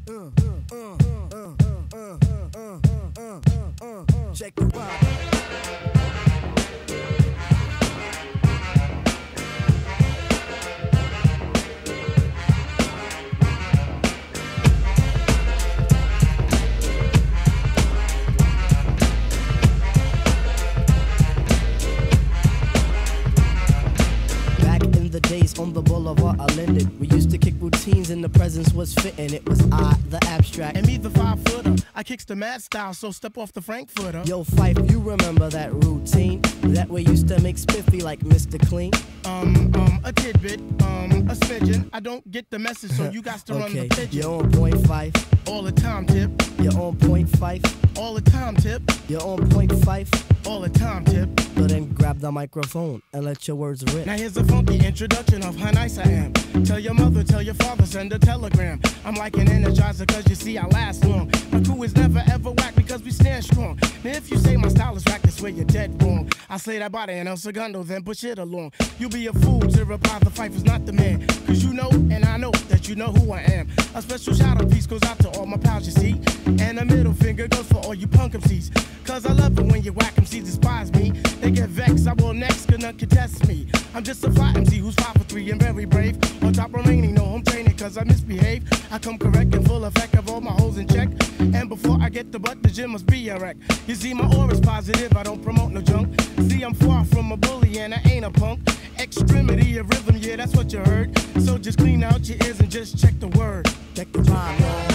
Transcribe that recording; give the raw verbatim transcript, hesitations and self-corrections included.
uh, uh, uh, uh, uh, uh, uh, uh, check the vibe. The days on the boulevard I lended. We used to kick routines and the presence was fitting. It was I, the abstract. And me, the five footer. I kicks the mad style, so step off the Frankfurter. Yo, Fife, you remember that routine that we used to make spiffy like Mister Clean? Um, um, a tidbit, um, a smidgen. I don't get the message, so you got to okay. run the pigeon. You're on point five. All the time, tip. You're on point five. All the time, tip. You're on point five. All the time, tip. So then grab the microphone and let your words rip. Now here's a funky introduction of how nice I am. Tell your mother, tell your father, send a telegram. I'm like an energizer cause you see I last long. My crew is never ever whack because we stand strong. Now if you say my style is whack, that's where you're dead wrong. I slay that body and El Segundo, then push it along. You'll be a fool to reply the fight is not the man. Cause you know and I know that you know who I am. A special shout out piece goes out to all my pals you see. And a middle finger goes for all you punk M Cs. Cause I love it when you whack M Cs despise me. They get vexed, I will next, cause none contest me. I'm just a fly M C who's five for three and very brave. On top remaining, no home training cause I misbehave. I come correct and full effect of all my holes in check. And before I get the butt, the gym must be a wreck. You see my aura's positive, I don't promote no junk. See I'm far from a bully and I ain't a punk. Extremity of rhythm, yeah that's what you heard. So just clean out your ears and just check the word. Check the vibe, y'all.